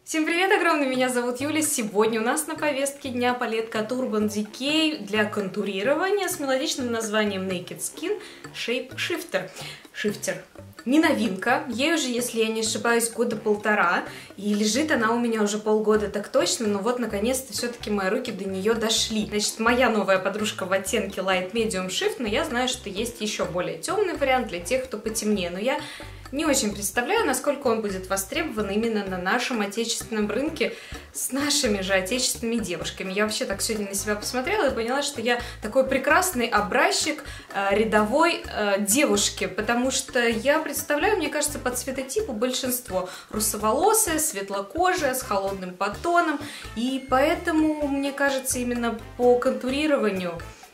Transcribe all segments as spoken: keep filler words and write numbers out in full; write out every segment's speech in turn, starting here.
Всем привет огромный, меня зовут Юля. Сегодня у нас на повестке дня палетка от Urban Decay для контурирования с мелодичным названием Naked Skin Shape Shifter. Shifter. Не новинка, ей уже, если я не ошибаюсь, года полтора, и лежит она у меня уже полгода так точно, но вот наконец-то все-таки мои руки до нее дошли. Значит, моя новая подружка в оттенке Light Medium Shift, но я знаю, что есть еще более темный вариант для тех, кто потемнее, но я не очень представляю, насколько он будет востребован именно на нашем отечественном рынке с нашими же отечественными девушками. Я вообще так сегодня на себя посмотрела и поняла, что я такой прекрасный образчик э, рядовой э, девушки, потому что я представляю, мне кажется, по цветотипу большинство русоволосая, светлокожая, с холодным подтоном, и поэтому, мне кажется, именно по контурированию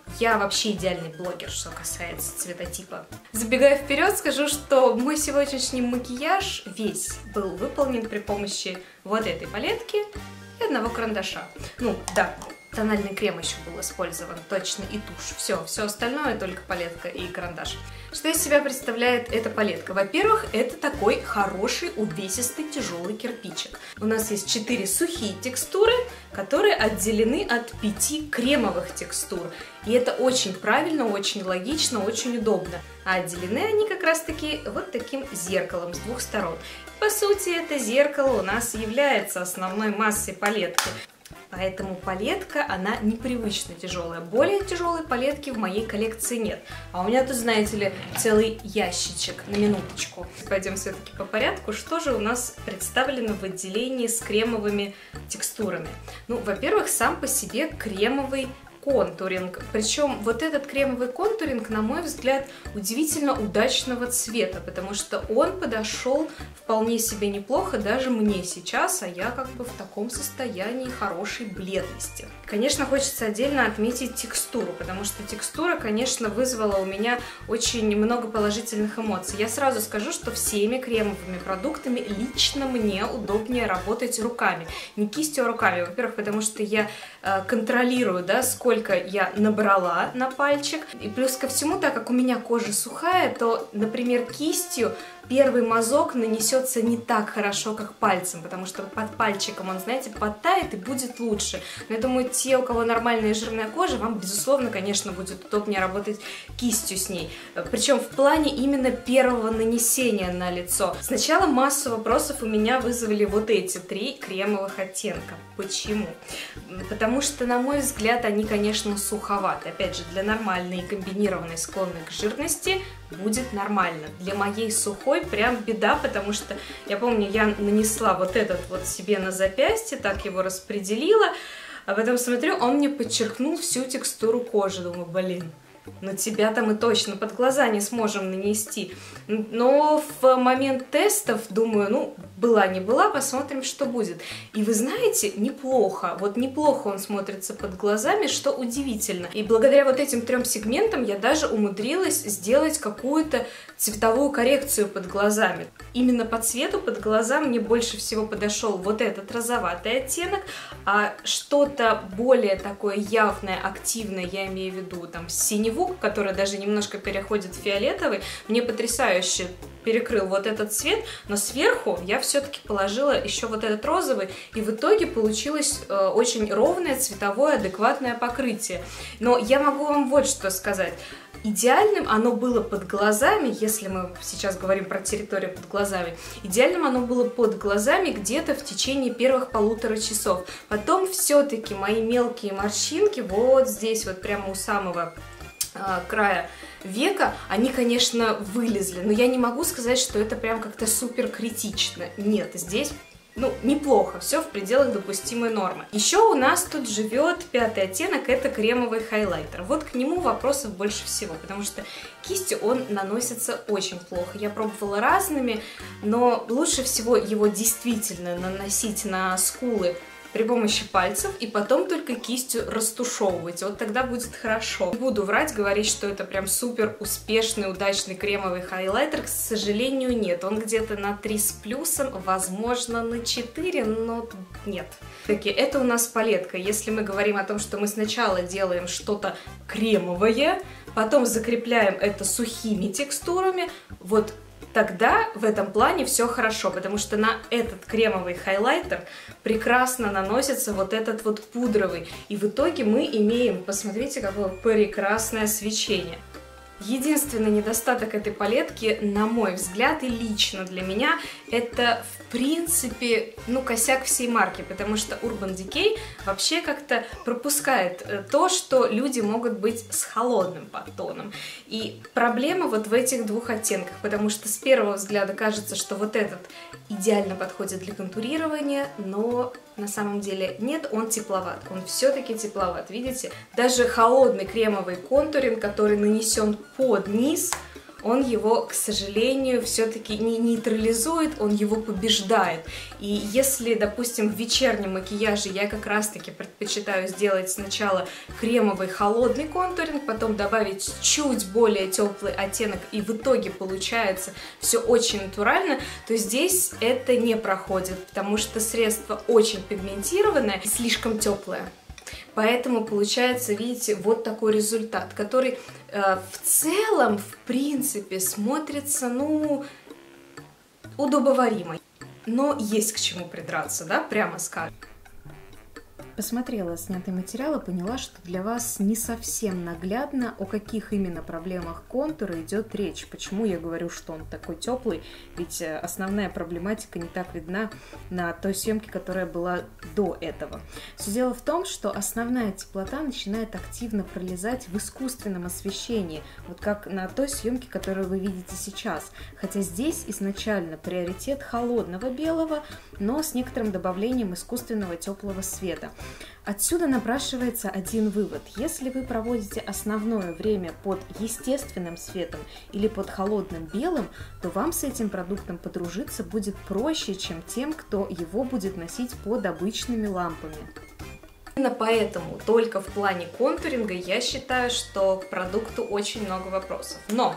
я вообще идеальный блогер, что касается цветотипа. Забегая вперед, скажу, что мой сегодняшний макияж весь был выполнен при помощи вот этой палетки и одного карандаша. Ну, да, тональный крем еще был использован, точно, и тушь. Все, все остальное только палетка и карандаш. Что из себя представляет эта палетка? Во-первых, это такой хороший, увесистый, тяжелый кирпичик. У нас есть четыре сухие текстуры, которые отделены от пяти кремовых текстур. И это очень правильно, очень логично, очень удобно. А отделены они как раз-таки вот таким зеркалом с двух сторон. По сути, это зеркало у нас является основной массой палетки. Поэтому палетка, она непривычно тяжелая. Более тяжелой палетки в моей коллекции нет. А у меня тут, знаете ли, целый ящичек, на минуточку. Пойдем все-таки по порядку. Что же у нас представлено в отделении с кремовыми текстурами? Ну, во-первых, сам по себе кремовый контуринг. Причем вот этот кремовый контуринг, на мой взгляд, удивительно удачного цвета, потому что он подошел вполне себе неплохо даже мне сейчас, а я как бы в таком состоянии хорошей бледности. Конечно, хочется отдельно отметить текстуру, потому что текстура, конечно, вызвала у меня очень много положительных эмоций. Я сразу скажу, что всеми кремовыми продуктами лично мне удобнее работать руками. Не кистью, а руками. Во-первых, потому что я э, контролирую, да, сколько я набрала на пальчик. И плюс ко всему, так как у меня кожа сухая, то, например, кистью первый мазок нанесется не так хорошо, как пальцем, потому что под пальчиком он, знаете, подтает и будет лучше. Но я думаю, те, у кого нормальная жирная кожа, вам, безусловно, конечно, будет удобнее работать кистью с ней. Причем в плане именно первого нанесения на лицо. Сначала массу вопросов у меня вызвали вот эти три кремовых оттенка. Почему? Потому что, на мой взгляд, они, конечно, суховаты. Опять же, для нормальной и комбинированной, склонной к жирности будет нормально. Для моей сухой прям беда, потому что я помню, я нанесла вот этот вот себе на запястье, так его распределила, а потом смотрю, он мне подчеркнул всю текстуру кожи. Думаю, блин, но тебя-то мы точно под глаза не сможем нанести. Но в момент тестов думаю, ну, была не была, посмотрим, что будет. И вы знаете, неплохо, вот неплохо он смотрится под глазами, что удивительно. И благодаря вот этим трем сегментам я даже умудрилась сделать какую-то цветовую коррекцию под глазами. Именно по цвету под глаза мне больше всего подошел вот этот розоватый оттенок, а что-то более такое явное, активное, я имею в виду там синеву, которая даже немножко переходит в фиолетовый, мне потрясающе перекрыл вот этот цвет, но сверху я все-таки положила еще вот этот розовый, и в итоге получилось э, очень ровное цветовое адекватное покрытие. Но я могу вам вот что сказать. Идеальным оно было под глазами, если мы сейчас говорим про территорию под глазами, идеальным оно было под глазами где-то в течение первых полутора часов. Потом все-таки мои мелкие морщинки вот здесь вот прямо у самого э, края века, они, конечно, вылезли, но я не могу сказать, что это прям как-то супер критично. Нет, здесь, ну, неплохо, все в пределах допустимой нормы. Еще у нас тут живет пятый оттенок, это кремовый хайлайтер. Вот к нему вопросов больше всего, потому что кистью он наносится очень плохо. Я пробовала разными, но лучше всего его действительно наносить на скулы при помощи пальцев и потом только кистью растушевывать. Вот тогда будет хорошо. Не буду врать, говорить, что это прям супер успешный, удачный кремовый хайлайтер. К сожалению, нет. Он где-то на три с плюсом, возможно, на четыре, но нет. Таки, это у нас палетка. Если мы говорим о том, что мы сначала делаем что-то кремовое, потом закрепляем это сухими текстурами, вот тогда в этом плане все хорошо, потому что на этот кремовый хайлайтер прекрасно наносится вот этот вот пудровый. И в итоге мы имеем, посмотрите, какое прекрасное свечение. Единственный недостаток этой палетки, на мой взгляд, и лично для меня, это в принципе, ну, косяк всей марки, потому что Urban Decay вообще как-то пропускает то, что люди могут быть с холодным подтоном. И проблема вот в этих двух оттенках, потому что с первого взгляда кажется, что вот этот идеально подходит для контурирования, но на самом деле нет, он тепловат, он все-таки тепловат, видите? Даже холодный кремовый контуринг, который нанесен под низ, он его, к сожалению, все-таки не нейтрализует, он его побеждает. И если, допустим, в вечернем макияже я как раз-таки предпочитаю сделать сначала кремовый холодный контуринг, потом добавить чуть более теплый оттенок, и в итоге получается все очень натурально, то здесь это не проходит, потому что средство очень пигментированное и слишком теплое. Поэтому получается, видите, вот такой результат, который э, в целом, в принципе, смотрится, ну, удобоваримо. Но есть к чему придраться, да, прямо скажем. Посмотрела снятый материал и поняла, что для вас не совсем наглядно, о каких именно проблемах контура идет речь. Почему я говорю, что он такой теплый, ведь основная проблематика не так видна на той съемке, которая была до этого. Все дело в том, что основная теплота начинает активно пролезать в искусственном освещении, вот как на той съемке, которую вы видите сейчас. Хотя здесь изначально приоритет холодного белого, но с некоторым добавлением искусственного теплого света. Отсюда напрашивается один вывод. Если вы проводите основное время под естественным светом или под холодным белым, то вам с этим продуктом подружиться будет проще, чем тем, кто его будет носить под обычными лампами. Именно поэтому только в плане контуринга я считаю, что к продукту очень много вопросов. Но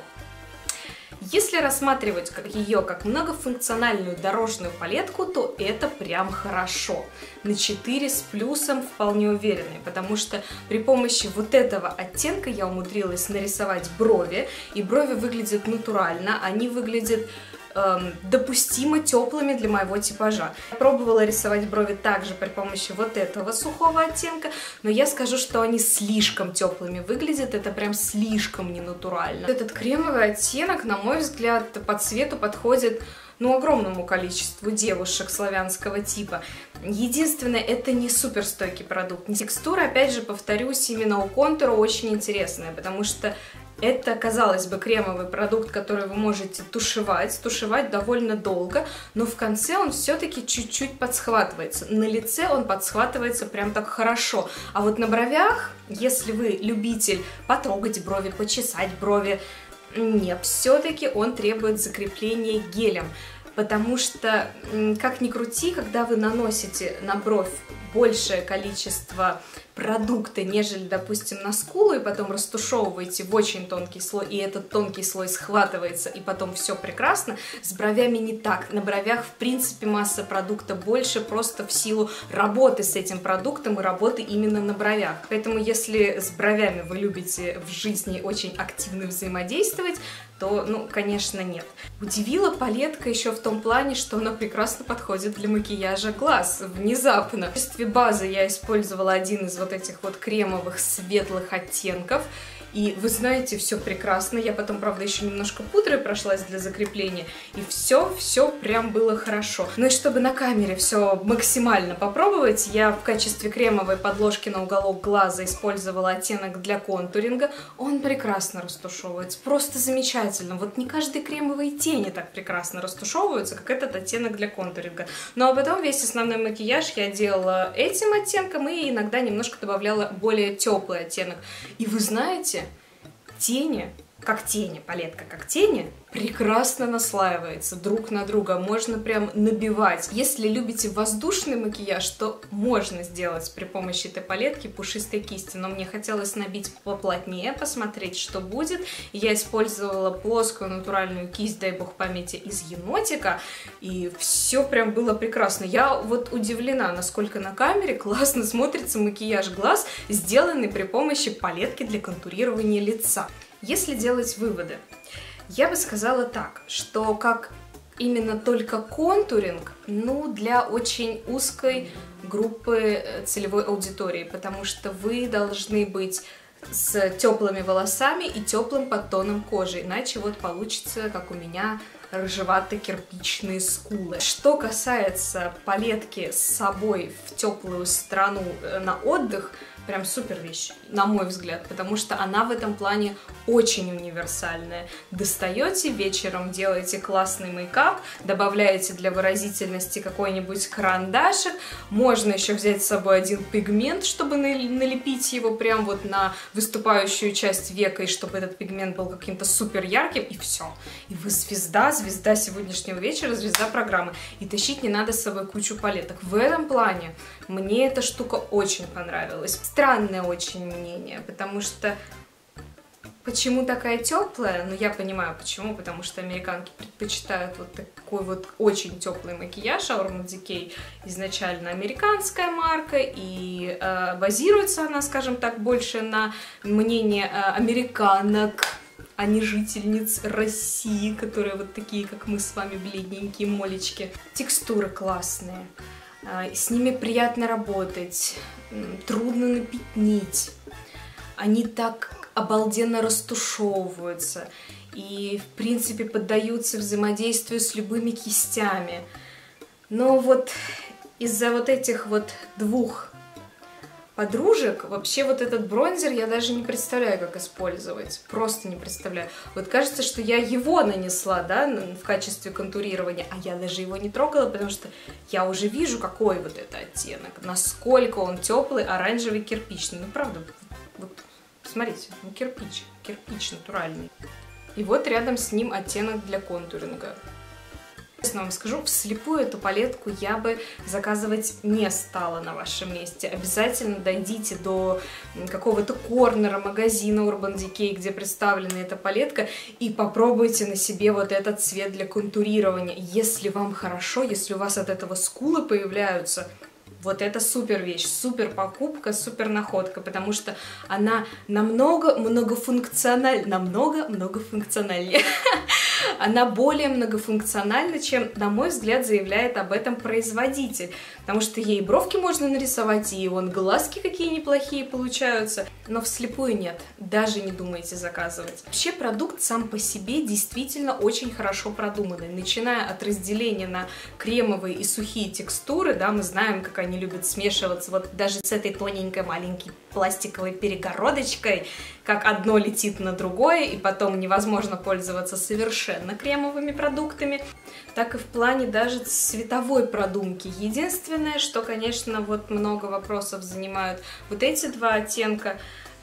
если рассматривать ее как многофункциональную дорожную палетку, то это прям хорошо. На четыре с плюсом вполне уверенные, потому что при помощи вот этого оттенка я умудрилась нарисовать брови, и брови выглядят натурально, они выглядят эм, допустимо теплыми для моего типажа. Я пробовала рисовать брови также при помощи вот этого сухого оттенка, но я скажу, что они слишком теплыми выглядят, это прям слишком ненатурально. Этот кремовый оттенок, на мой взгляд, по цвету подходит, ну, огромному количеству девушек славянского типа. Единственное, это не суперстойкий продукт. Текстура, опять же, повторюсь, именно у контура очень интересная, потому что это, казалось бы, кремовый продукт, который вы можете тушевать, тушевать довольно долго, но в конце он все-таки чуть-чуть подсхватывается. На лице он подсхватывается прям так хорошо. А вот на бровях, если вы любитель потрогать брови, почесать брови, нет, все-таки он требует закрепления гелем. Потому что, как ни крути, когда вы наносите на бровь большее количество продукта, нежели, допустим, на скулу, и потом растушевываете в очень тонкий слой, и этот тонкий слой схватывается, и потом все прекрасно, с бровями не так. На бровях, в принципе, масса продукта больше просто в силу работы с этим продуктом и работы именно на бровях. Поэтому, если с бровями вы любите в жизни очень активно взаимодействовать, то, ну, конечно, нет. Удивила палетка еще в том плане, что она прекрасно подходит для макияжа глаз, внезапно. В качестве базы я использовала один из вот этих вот кремовых светлых оттенков. И вы знаете, все прекрасно. Я потом, правда, еще немножко пудрой прошлась для закрепления. И все, все прям было хорошо. Ну и чтобы на камере все максимально попробовать, я в качестве кремовой подложки на уголок глаза использовала оттенок для контуринга. Он прекрасно растушевывается. Просто замечательно. Вот не каждые кремовые тени так прекрасно растушевываются, как этот оттенок для контуринга. Ну а потом весь основной макияж я делала этим оттенком и иногда немножко добавляла более теплый оттенок. И вы знаете, тени, как тени, палетка как тени, прекрасно наслаивается друг на друга, можно прям набивать. Если любите воздушный макияж, то можно сделать при помощи этой палетки пушистой кисти, но мне хотелось набить поплотнее, посмотреть, что будет. Я использовала плоскую натуральную кисть, дай бог памяти, из енотика, и все прям было прекрасно. Я вот удивлена, насколько на камере классно смотрится макияж глаз, сделанный при помощи палетки для контурирования лица. Если делать выводы, Я бы сказала так, что как именно только контуринг, ну, для очень узкой группы целевой аудитории, потому что вы должны быть с теплыми волосами и теплым подтоном кожи, иначе вот получится, как у меня, рыжевато-кирпичные скулы. Что касается палетки с собой в теплую страну на отдых, прям супер вещь, на мой взгляд, потому что она в этом плане очень универсальная. Достаете вечером, делаете классный мейкап, добавляете для выразительности какой-нибудь карандашик, можно еще взять с собой один пигмент, чтобы налепить его прям вот на выступающую часть века, и чтобы этот пигмент был каким-то супер ярким, и все. И вы звезда, звезда сегодняшнего вечера, звезда программы. И тащить не надо с собой кучу палеток. В этом плане мне эта штука очень понравилась. Странное очень мнение, потому что почему такая теплая? Ну, я понимаю, почему, потому что американки предпочитают вот такой вот очень теплый макияж. Urban Decay изначально американская марка, и э, базируется она, скажем так, больше на мнение э, американок, а не жительниц России, которые вот такие, как мы с вами, бледненькие молечки. Текстуры классные. С ними приятно работать, трудно напятнить, они так обалденно растушевываются и, в принципе, поддаются взаимодействию с любыми кистями. Но вот из-за вот этих вот двух подружек вообще вот этот бронзер я даже не представляю, как использовать. Просто не представляю. Вот кажется, что я его нанесла, да, в качестве контурирования, а я даже его не трогала, потому что я уже вижу, какой вот это оттенок, насколько он теплый, оранжевый, кирпичный. Ну, правда, вот, посмотрите, ну, кирпич, кирпич натуральный. И вот рядом с ним оттенок для контуринга. Честно вам скажу, вслепую эту палетку я бы заказывать не стала на вашем месте. Обязательно дойдите до какого-то корнера магазина Urban Decay, где представлена эта палетка, и попробуйте на себе вот этот цвет для контурирования. Если вам хорошо, если у вас от этого скулы появляются, вот это супер вещь, супер покупка, супер находка, потому что она намного многофункциональнее, намного многофункциональнее. Она более многофункциональна, чем, на мой взгляд, заявляет об этом производитель. Потому что ей бровки можно нарисовать, и вон глазки какие неплохие получаются. Но вслепую нет, даже не думайте заказывать. Вообще продукт сам по себе действительно очень хорошо продуманный. Начиная от разделения на кремовые и сухие текстуры, да, мы знаем, как они любят смешиваться вот даже с этой тоненькой маленькой пластиковой перегородочкой, как одно летит на другое, и потом невозможно пользоваться совершенно кремовыми продуктами, так и в плане даже цветовой продумки. Единственное, что, конечно, вот много вопросов занимают вот эти два оттенка,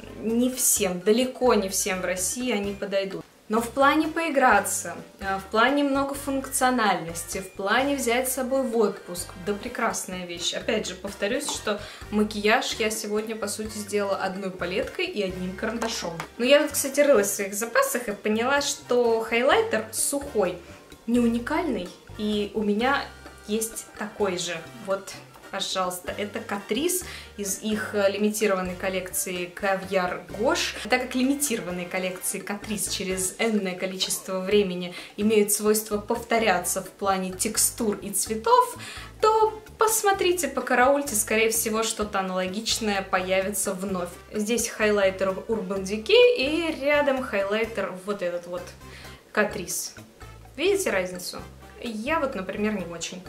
не всем, далеко не всем в России они подойдут. Но в плане поиграться, в плане многофункциональности, в плане взять с собой в отпуск, да прекрасная вещь. Опять же, повторюсь, что макияж я сегодня, по сути, сделала одной палеткой и одним карандашом. Но я вот, кстати, рылась в своих запасах и поняла, что хайлайтер сухой, не уникальный, и у меня есть такой же. Вот, пожалуйста, это Catrice из их лимитированной коллекции Caviar Gouache. Так как лимитированные коллекции Catrice через энное количество времени имеют свойство повторяться в плане текстур и цветов, то посмотрите, покараульте, скорее всего, что-то аналогичное появится вновь. Здесь хайлайтер Urban Decay и рядом хайлайтер вот этот вот Catrice. Видите разницу? Я вот, например, не очень.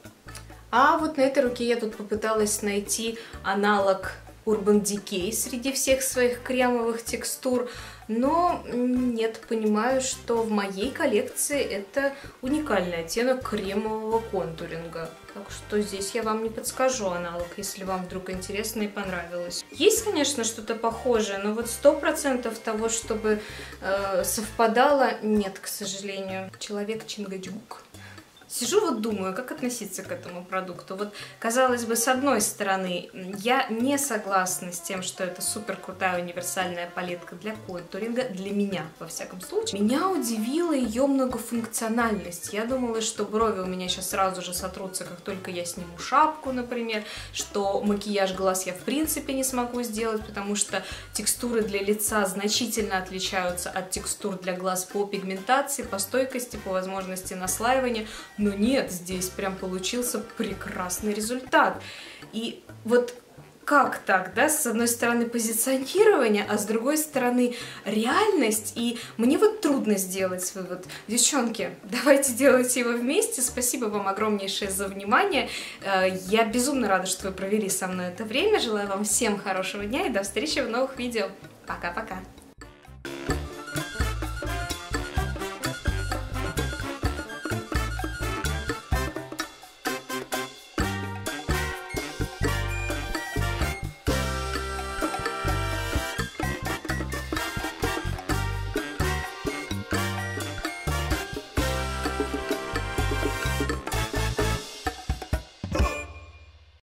А вот на этой руке я тут попыталась найти аналог Urban Decay среди всех своих кремовых текстур, но нет, понимаю, что в моей коллекции это уникальный оттенок кремового контуринга. Так что здесь я вам не подскажу аналог, если вам вдруг интересно и понравилось. Есть, конечно, что-то похожее, но вот сто процентов того, чтобы э, совпадало, нет, к сожалению. Человек Чингачгук. Сижу вот думаю, как относиться к этому продукту. Вот, казалось бы, с одной стороны, я не согласна с тем, что это супер крутая универсальная палетка для контуринга, для меня, во всяком случае. Меня удивила ее многофункциональность. Я думала, что брови у меня сейчас сразу же сотрутся, как только я сниму шапку, например, что макияж глаз я в принципе не смогу сделать, потому что текстуры для лица значительно отличаются от текстур для глаз по пигментации, по стойкости, по возможности наслаивания. Но нет, здесь прям получился прекрасный результат. И вот как так, да? С одной стороны позиционирование, а с другой стороны реальность. И мне вот трудно сделать вывод. Девчонки, давайте делать его вместе. Спасибо вам огромнейшее за внимание. Я безумно рада, что вы провели со мной это время. Желаю вам всем хорошего дня и до встречи в новых видео. Пока-пока.